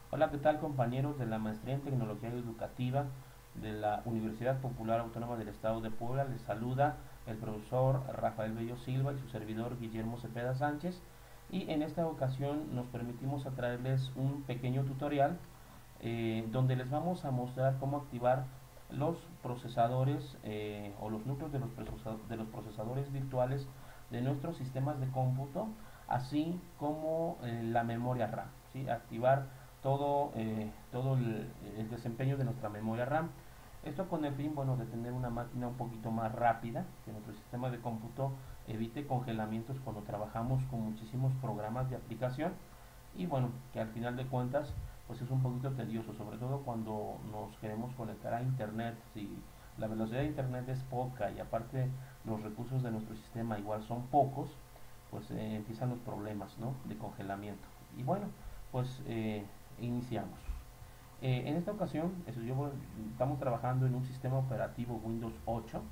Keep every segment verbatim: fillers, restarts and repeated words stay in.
Hola, ¿qué tal compañeros de la Maestría en Tecnología Educativa de la Universidad Popular Autónoma del Estado de Puebla? Les saluda el profesor Rafael Bello Silva y su servidor Guillermo Cepeda Sánchez. Y en esta ocasión nos permitimos a traerles un pequeño tutorial eh, donde les vamos a mostrar cómo activar los procesadores eh, o los núcleos de los, de los procesadores virtuales de nuestros sistemas de cómputo, así como eh, la memoria RAM, ¿sí? Activar todo, eh, todo el, el desempeño de nuestra memoria RAM. Esto con el fin, bueno, de tener una máquina un poquito más rápida, que nuestro sistema de cómputo evite congelamientos cuando trabajamos con muchísimos programas de aplicación y bueno, que al final de cuentas pues es un poquito tedioso, sobre todo cuando nos queremos conectar a internet. Si la velocidad de internet es poca y aparte los recursos de nuestro sistema igual son pocos, pues eh, empiezan los problemas, ¿no?, de congelamiento. Y bueno, pues eh, iniciamos. Eh, en esta ocasión eso, yo, estamos trabajando en un sistema operativo Windows ocho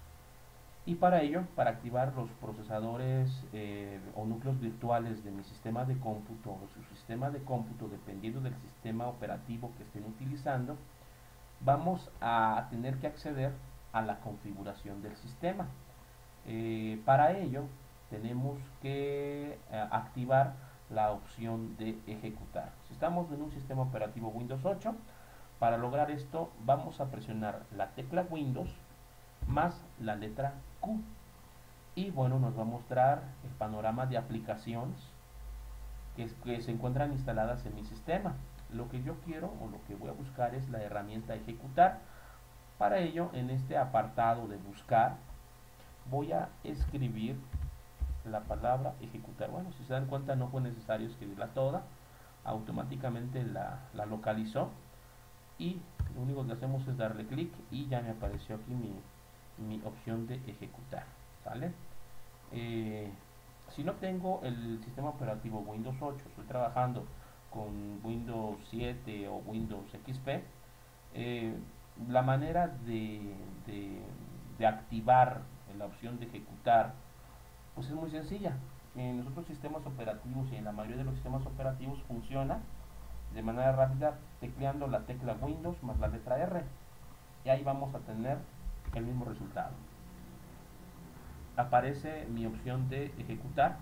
y para ello, para activar los procesadores eh, o núcleos virtuales de mi sistema de cómputo o su sistema de cómputo, dependiendo del sistema operativo que estén utilizando, vamos a tener que acceder a la configuración del sistema. Eh, para ello, tenemos que eh, activar la opción de ejecutar. Si estamos en un sistema operativo Windows ocho, para lograr esto vamos a presionar la tecla Windows más la letra Q y bueno, nos va a mostrar el panorama de aplicaciones que, que se encuentran instaladas en mi sistema. Lo que yo quiero o lo que voy a buscar es la herramienta ejecutar. Para ello, en este apartado de buscar, voy a escribir la palabra ejecutar. Bueno, si se dan cuenta, no fue necesario escribirla toda, automáticamente la, la localizó y lo único que hacemos es darle clic y ya me apareció aquí mi, mi opción de ejecutar. ¿Sale? Eh, si no tengo el sistema operativo Windows ocho, estoy trabajando con Windows siete o Windows X P, eh, la manera de, de, de activar la opción de ejecutar pues es muy sencilla. En los otros sistemas operativos y en la mayoría de los sistemas operativos funciona de manera rápida tecleando la tecla Windows más la letra R y ahí vamos a tener el mismo resultado. Aparece mi opción de ejecutar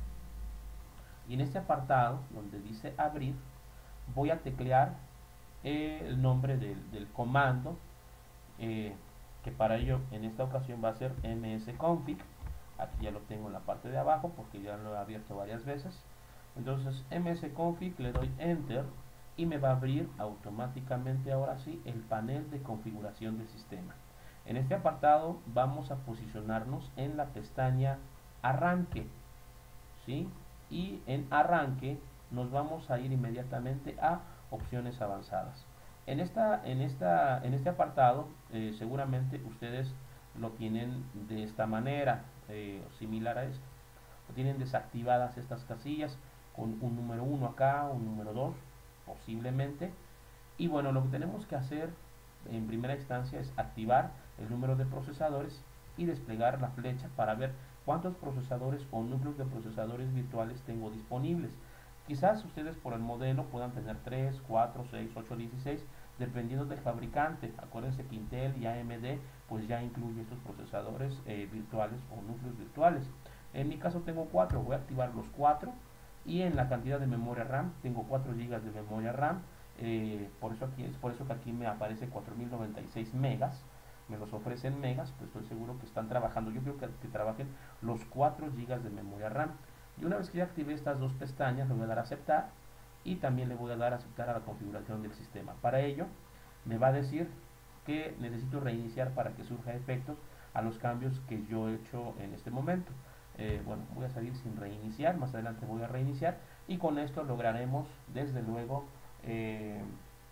y en este apartado donde dice abrir voy a teclear eh, el nombre del, del comando, eh, que para ello en esta ocasión va a ser msconfig. Aquí ya lo tengo en la parte de abajo porque ya lo he abierto varias veces. Entonces msconfig, le doy enter y me va a abrir automáticamente ahora sí el panel de configuración del sistema. En este apartado vamos a posicionarnos en la pestaña arranque, ¿sí? Y en arranque nos vamos a ir inmediatamente a opciones avanzadas. En, esta, en, esta, en este apartado eh, seguramente ustedes lo tienen de esta manera, eh, similar a esto. Tienen desactivadas estas casillas con un número uno acá, un número dos posiblemente. Y bueno, lo que tenemos que hacer en primera instancia es activar el número de procesadores y desplegar la flecha para ver cuántos procesadores o núcleos de procesadores virtuales tengo disponibles. Quizás ustedes por el modelo puedan tener tres, cuatro, seis, ocho, dieciséis, dependiendo del fabricante. Acuérdense que Intel y A M D pues ya incluye estos procesadores eh, virtuales o núcleos virtuales. En mi caso tengo cuatro, voy a activar los cuatro y en la cantidad de memoria RAM tengo cuatro gigas de memoria RAM. Eh, por eso aquí es por eso que aquí me aparece cuatro mil noventa y seis megas, me los ofrecen megas, pues estoy seguro que están trabajando. Yo creo que, que trabajen los cuatro gigas de memoria RAM. Y una vez que ya activé estas dos pestañas, le voy a dar a aceptar y también le voy a dar a aceptar a la configuración del sistema. Para ello, me va a decir que necesito reiniciar para que surja efectos a los cambios que yo he hecho en este momento. Eh, bueno, voy a salir sin reiniciar, más adelante voy a reiniciar y con esto lograremos desde luego eh,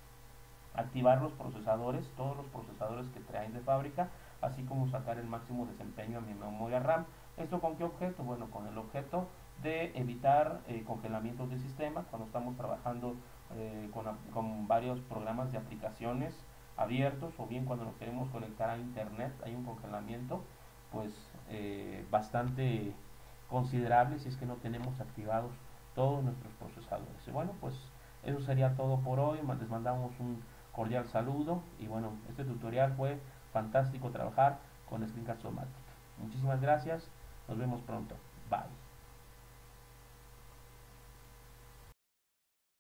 activar los procesadores, todos los procesadores que traen de fábrica, así como sacar el máximo desempeño a mi memoria RAM. ¿Esto con qué objeto? Bueno, con el objeto de evitar eh, congelamientos de sistema cuando estamos trabajando eh, con, con varios programas de aplicaciones abiertos, o bien cuando nos queremos conectar a internet hay un congelamiento pues eh, bastante considerable si es que no tenemos activados todos nuestros procesadores. Y bueno, pues Eso sería todo por hoy. Les mandamos un cordial saludo y bueno, este tutorial fue fantástico trabajar con Screencast Automatic. Muchísimas gracias, nos vemos pronto, bye.